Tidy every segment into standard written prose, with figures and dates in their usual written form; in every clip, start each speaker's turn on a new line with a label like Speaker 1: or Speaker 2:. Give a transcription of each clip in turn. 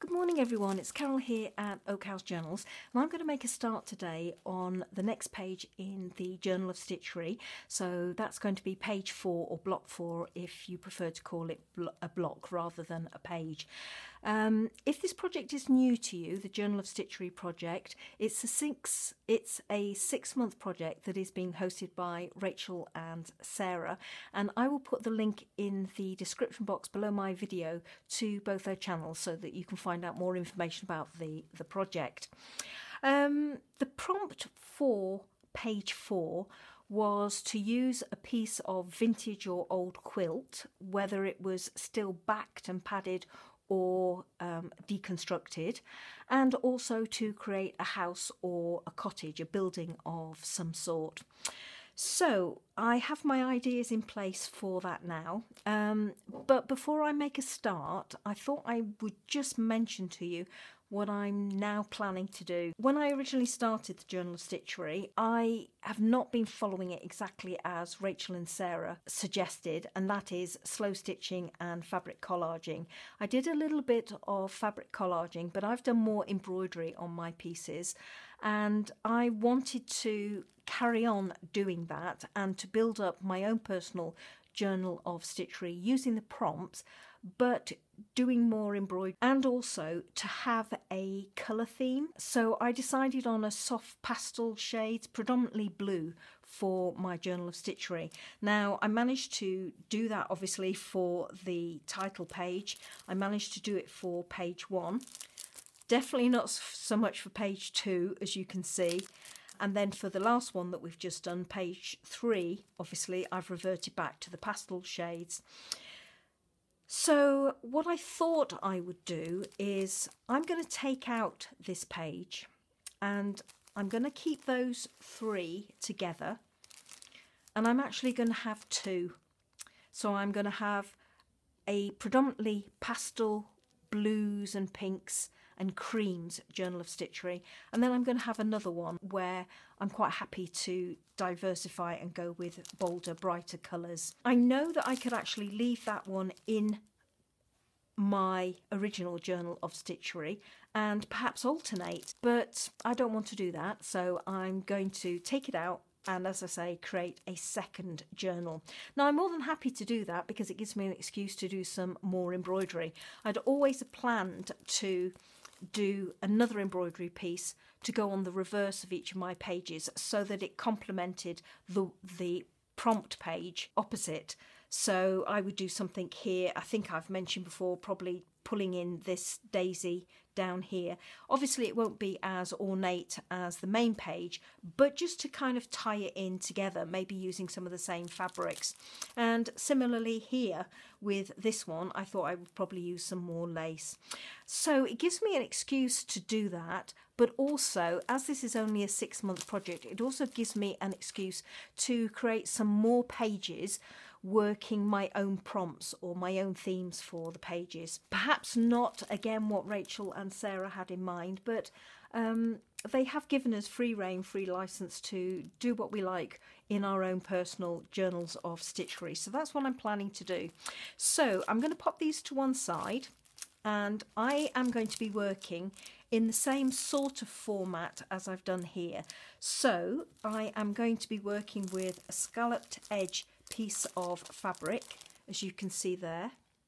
Speaker 1: Good morning everyone, it's Carol here at Oak House Journals, and I'm going to make a start today on the next page in the Journal of Stitchery. So that's going to be page 4 or block 4 if you prefer to call it a block rather than a page. If this project is new to you, the Journal of Stitchery project, it's a 6-month project that is being hosted by Rachel and Sarah, and I will put the link in the description box below my video to both their channels so that you can find out more information about the project. The prompt for page 4 was to use a piece of vintage or old quilt, whether it was still backed and padded or deconstructed, and also to create a house or a cottage, a building of some sort. So I have my ideas in place for that now, but before I make a start, I thought I would just mention to you what I'm now planning to do. When I originally started the Journal of Stitchery, I have not been following it exactly as Rachel and Sarah suggested, and that is slow stitching and fabric collaging. I did a little bit of fabric collaging, but I've done more embroidery on my pieces, and I wanted to carry on doing that and to build up my own personal Journal of Stitchery using the prompts, but doing more embroidery and also to have a colour theme. So I decided on a soft pastel shades, predominantly blue, for my Journal of Stitchery. Now I managed to do that obviously for the title page. I managed to do it for page 1. Definitely not so much for page 2, as you can see. And then for the last one that we've just done, page 3, obviously I've reverted back to the pastel shades. So what I thought I would do is I'm going to take out this page and I'm going to keep those 3 together, and I'm actually going to have 2. So I'm going to have a predominantly pastel blues and pinks and creams Journal of Stitchery, and then I'm going to have another one where I'm quite happy to diversify and go with bolder, brighter colours. I know that I could actually leave that one in my original Journal of Stitchery and perhaps alternate, but I don't want to do that, so I'm going to take it out and, as I say, create a second journal. Now I'm more than happy to do that because it gives me an excuse to do some more embroidery. I'd always planned to do another embroidery piece to go on the reverse of each of my pages so that it complemented the prompt page opposite. So I would do something here. I think I've mentioned before, probably pulling in this daisy down here. Obviously it won't be as ornate as the main page, but just to kind of tie it in together, maybe using some of the same fabrics. And similarly here with this one, I thought I would probably use some more lace. So it gives me an excuse to do that, but also, as this is only a 6-month project, it also gives me an excuse to create some more pages working my own prompts or my own themes for the pages. Perhaps not, again, what Rachel and Sarah had in mind, but they have given us free rein, free license to do what we like in our own personal Journals of Stitchery. So that's what I'm planning to do. So I'm going to pop these to one side, and I am going to be working in the same sort of format as I've done here. So I am going to be working with a scalloped edge piece of fabric, as you can see there.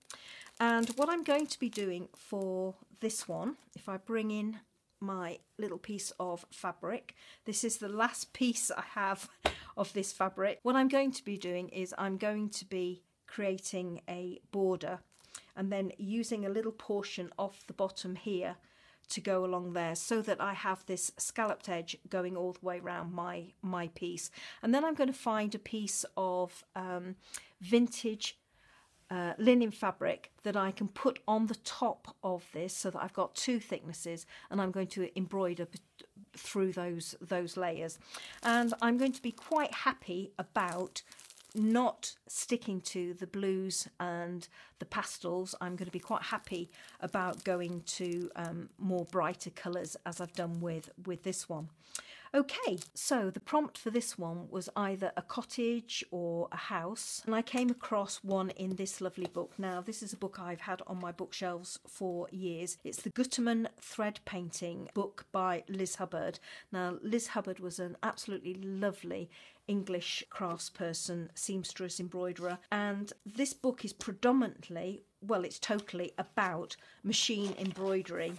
Speaker 1: And what I'm going to be doing for this one, if I bring in my little piece of fabric, this is the last piece I have of this fabric. What I'm going to be doing is I'm going to be creating a border and then using a little portion off the bottom here to go along there so that I have this scalloped edge going all the way around my piece. And then I'm going to find a piece of vintage linen fabric that I can put on the top of this so that I've got 2 thicknesses, and I'm going to embroider through those layers. And I'm going to be quite happy about not sticking to the blues and the pastels. I'm going to be quite happy about going to more brighter colours as I've done with this one. Okay, so the prompt for this one was either a cottage or a house, and I came across one in this lovely book. Now, this is a book I've had on my bookshelves for years. It's the Gutermann Thread Painting book by Liz Hubbard. Now, Liz Hubbard was an absolutely lovely English craftsperson, seamstress, embroiderer, and this book is predominantly, well, it's totally about machine embroidery.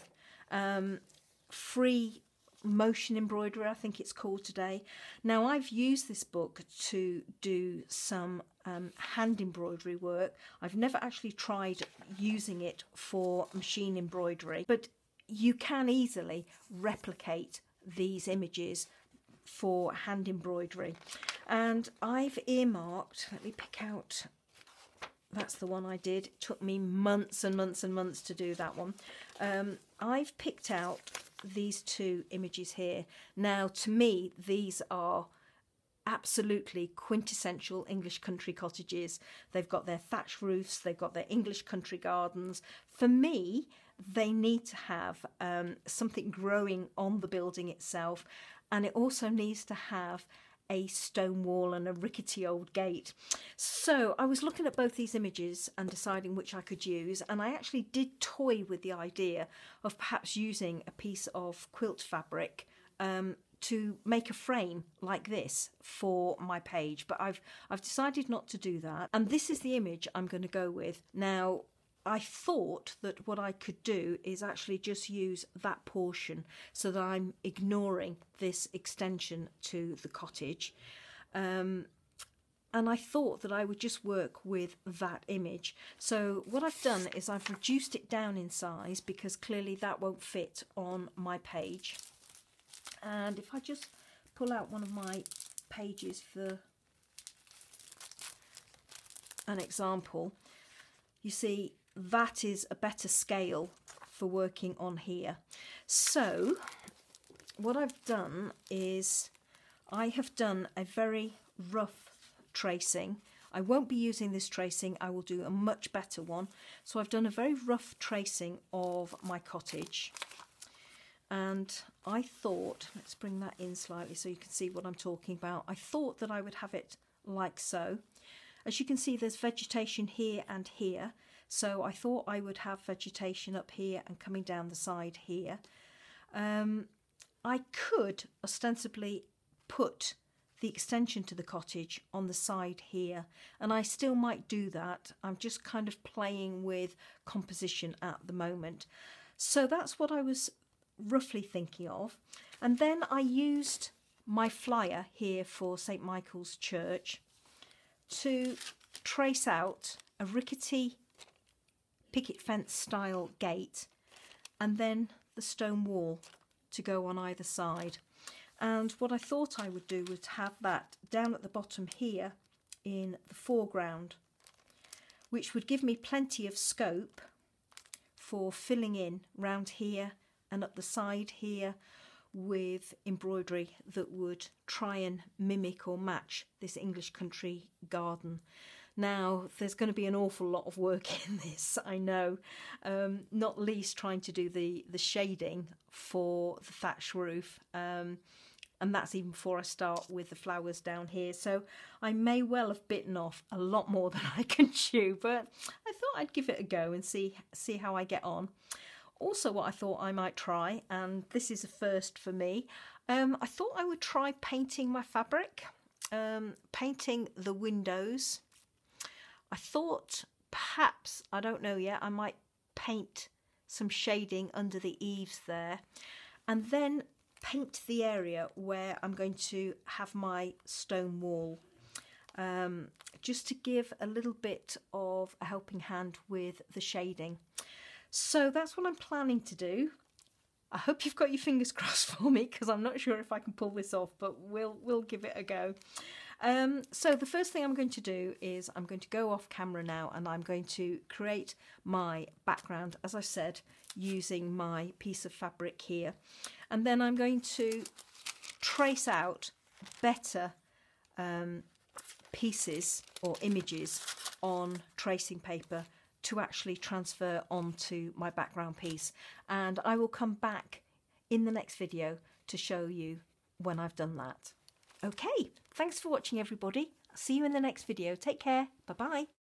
Speaker 1: Free motion embroidery, I think it's called today. Now, I've used this book to do some hand embroidery work. I've never actually tried using it for machine embroidery, but you can easily replicate these images for hand embroidery. And I've earmarked, let me pick out, that's the one I did. It took me months and months and months to do that one. I've picked out these two images here. Now, to me, these are absolutely quintessential English country cottages. They've got their thatch roofs, they've got their English country gardens. For me, they need to have something growing on the building itself, and it also needs to have a stone wall and a rickety old gate. So I was looking at both these images and deciding which I could use, and I actually did toy with the idea of perhaps using a piece of quilt fabric to make a frame like this for my page, but I've decided not to do that, and this is the image I'm going to go with. Now, I thought that what I could do is actually just use that portion so that I'm ignoring this extension to the cottage. And I thought that I would just work with that image. So what I've done is I've reduced it down in size because clearly that won't fit on my page. And if I just pull out one of my pages for an example, you see, that is a better scale for working on here. So what I've done is I have done a very rough tracing. I won't be using this tracing, I will do a much better one. So I've done a very rough tracing of my cottage, and I thought, let's bring that in slightly so you can see what I'm talking about. I thought that I would have it like so. As you can see, there's vegetation here and here. So I thought I would have vegetation up here and coming down the side here. I could ostensibly put the extension to the cottage on the side here, and I still might do that. I'm just kind of playing with composition at the moment. So that's what I was roughly thinking of. And then I used my flyer here for St. Michael's Church to trace out a rickety picket fence style gate and then the stone wall to go on either side. And what I thought I would do was have that down at the bottom here in the foreground, which would give me plenty of scope for filling in round here and up the side here with embroidery that would try and mimic or match this English country garden. Now, there's going to be an awful lot of work in this, I know, not least trying to do the shading for the thatch roof, and that's even before I start with the flowers down here. So I may well have bitten off a lot more than I can chew, but I thought I'd give it a go and see how I get on. Also, what I thought I might try, and this is a first for me, I thought I would try painting my fabric, painting the windows. I thought perhaps, I don't know yet, I might paint some shading under the eaves there, and then paint the area where I'm going to have my stone wall, just to give a little bit of a helping hand with the shading. So that's what I'm planning to do. I hope you've got your fingers crossed for me, because I'm not sure if I can pull this off, but we'll give it a go. So the first thing I'm going to do is I'm going to go off camera now, and I'm going to create my background, as I said, using my piece of fabric here. And then I'm going to trace out better pieces or images on tracing paper to actually transfer onto my background piece. And I will come back in the next video to show you when I've done that. Okay, thanks for watching everybody. I'll see you in the next video. Take care. Bye-bye.